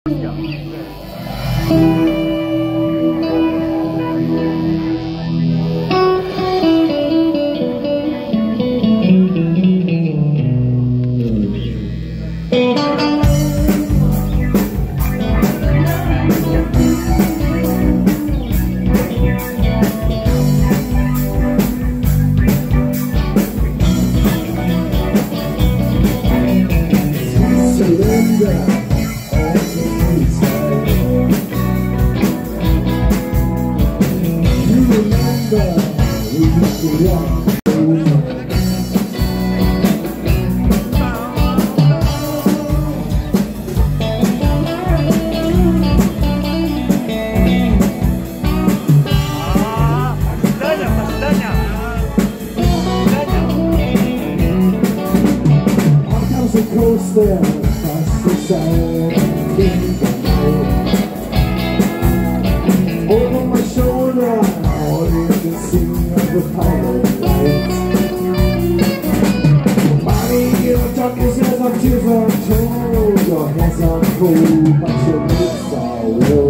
Coaster across the side over my shoulder, all you can see are the pilot lights. Mommy, your darkness has I'm too far told. Your hands are cold, but your lips are warm.